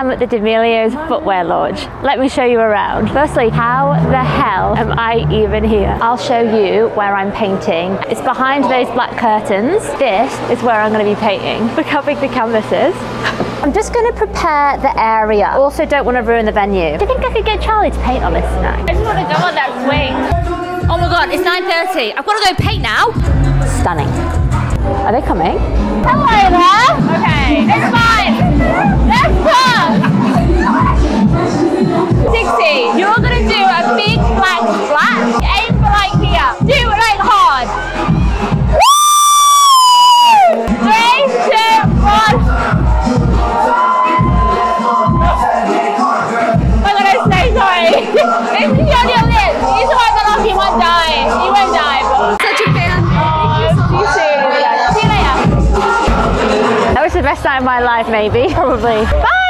am at the D'Amelio's footwear launch. Let me show you around. Firstly, how the hell am I even here? I'll show you where I'm painting. It's behind those black curtains. This is where I'm going to be painting. Look how big the canvas is. I'm just going to prepare the area. I also don't want to ruin the venue. Do you think I could get Charlie to paint on this tonight? I just want to go on that swing. Oh my god, it's 9:30. I've got to go paint now. Stunning. Are they coming? Hello there. Okay, it's fine. Let's go. Dixie, you're going to do a big black splash. Aim for like here. Do it like hard. Woo! 3, 2, 1. I'm going to say sorry. It's on your lips. You saw the lucky one die. You won't die, but... Such a fan. Thank you so much. See you later. That was the best night of my life, maybe. Probably. Bye!